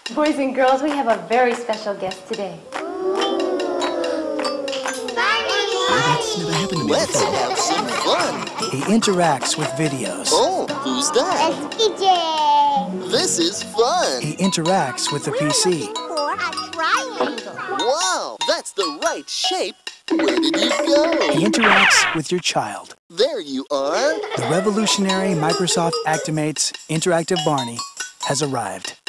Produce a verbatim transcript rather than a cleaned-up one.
Boys and girls, we have a very special guest today. That's never happened to me Let's before. have some fun. He interacts with videos. Oh, who's that? It's P J. This is fun. He interacts with the P C. For a triangle. Wow, that's the right shape. Where did you go? He interacts with your child. There you are. The revolutionary Microsoft Actimates Interactive Barney has arrived.